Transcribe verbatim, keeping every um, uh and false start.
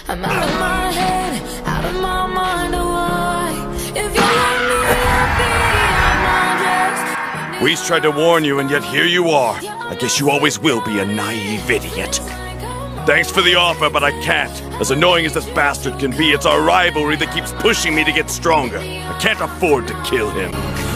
I'm out of my head, out of my mind, oh why? If you let me, I'll be on my dress. We's tried to warn you, and yet here you are. I guess you always will be a naive idiot. Thanks for the offer, but I can't. As annoying as this bastard can be, it's our rivalry that keeps pushing me to get stronger. I can't afford to kill him.